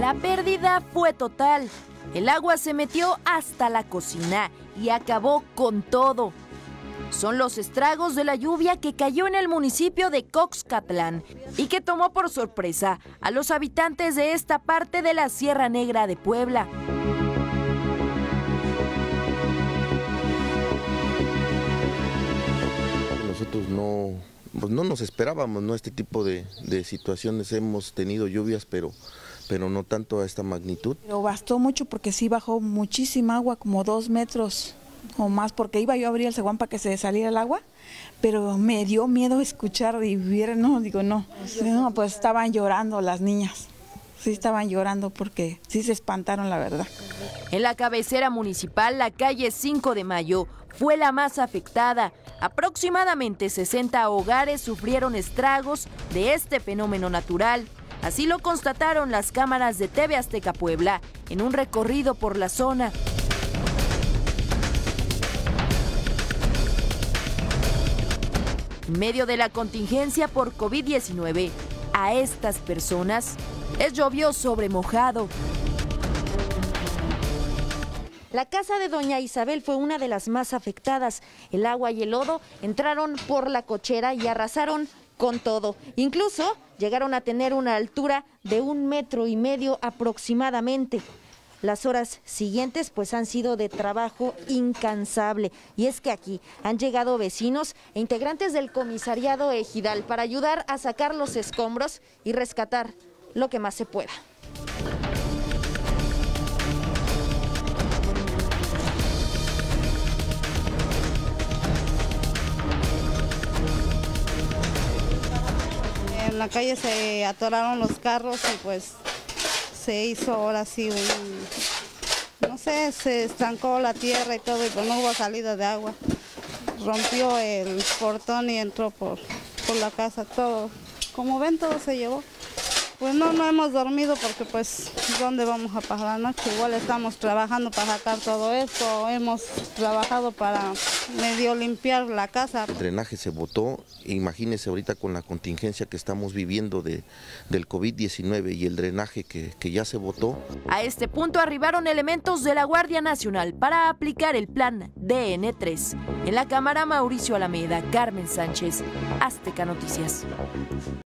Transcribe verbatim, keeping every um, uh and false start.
La pérdida fue total. El agua se metió hasta la cocina y acabó con todo. Son los estragos de la lluvia que cayó en el municipio de Coxcatlán y que tomó por sorpresa a los habitantes de esta parte de la Sierra Negra de Puebla. Nosotros no, pues no nos esperábamos, ¿no? Este tipo de, de situaciones. Hemos tenido lluvias, pero, pero no tanto a esta magnitud. Pero bastó mucho porque sí bajó muchísima agua, como dos metros o más, porque iba yo a abrir el zaguán para que se saliera el agua, pero me dio miedo escuchar y ver, no, digo no, no, pues estaban llorando las niñas, sí estaban llorando porque sí se espantaron, la verdad. En la cabecera municipal, la calle cinco de mayo fue la más afectada. Aproximadamente sesenta hogares sufrieron estragos de este fenómeno natural. Así lo constataron las cámaras de T V Azteca Puebla en un recorrido por la zona. En medio de la contingencia por COVID diecinueve, a estas personas les llovió sobre mojado. La casa de doña Isabel fue una de las más afectadas. El agua y el lodo entraron por la cochera y arrasaron con todo. Incluso llegaron a tener una altura de un metro y medio aproximadamente. Las horas siguientes pues han sido de trabajo incansable, y es que aquí han llegado vecinos e integrantes del comisariado ejidal para ayudar a sacar los escombros y rescatar lo que más se pueda. En la calle se atoraron los carros y pues se hizo ahora sí un, no sé, se estancó la tierra y todo, y pues no hubo salida de agua. Rompió el portón y entró por, por la casa todo. Como ven, todo se llevó. Pues no, no hemos dormido porque pues, ¿dónde vamos a pasar la noche? Igual estamos trabajando para sacar todo esto, hemos trabajado para medio limpiar la casa. El drenaje se botó, imagínense ahorita con la contingencia que estamos viviendo de, del COVID diecinueve y el drenaje que, que ya se botó. A este punto arribaron elementos de la Guardia Nacional para aplicar el plan D N tres. En la cámara, Mauricio Alameda, Carmen Sánchez, Azteca Noticias.